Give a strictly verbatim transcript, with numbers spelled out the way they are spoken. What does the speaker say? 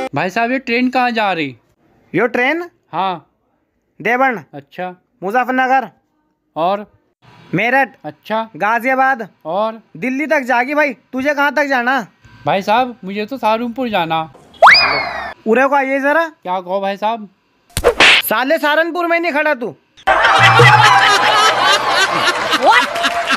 भाई साहब ये ट्रेन कहाँ जा रही? यो ट्रेन हाँ। देवबंद, अच्छा। मुजफ्फरनगर और मेरठ, अच्छा। गाजियाबाद और दिल्ली तक जागी। भाई तुझे कहाँ तक जाना? भाई साहब मुझे तो सहारनपुर जाना। उरे को आइए जरा। क्या कहो भाई साहब? साले सहारनपुर में नहीं खड़ा तू।